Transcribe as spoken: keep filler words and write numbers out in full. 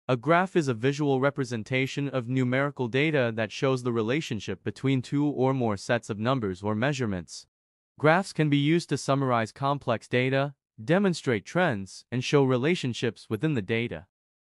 A graph is a visual representation of numerical data that shows the relationship between two or more sets of numbers or measurements. Graphs can be used to summarize complex data, demonstrate trends, and show relationships within the data.